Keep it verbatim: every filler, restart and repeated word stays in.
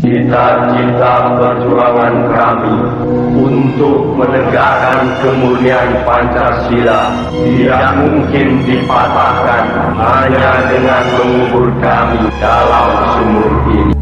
Cita-cita perjuangan kami untuk menegakkan kemurnian Pancasila tidak mungkin dipatahkan hanya dengan mengubur kami dalam sumur ini.